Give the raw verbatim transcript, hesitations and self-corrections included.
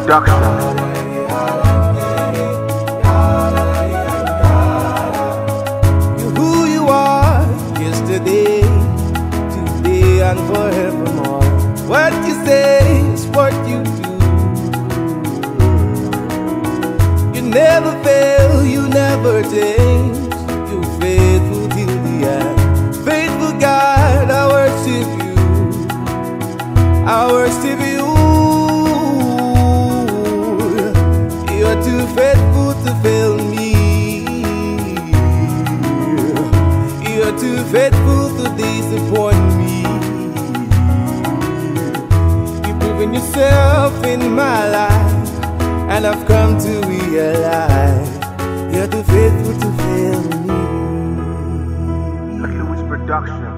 Productions. Who you are, yesterday, today and forevermore. What you say is what you do. You never fail, you never change. You're faithful till the end. Faithful God, I worship you. I worship you. You're too faithful to fail me. You're too faithful to disappoint me. You've proven yourself in my life, and I've come to realize you're too faithful to fail me. Bliss Productions.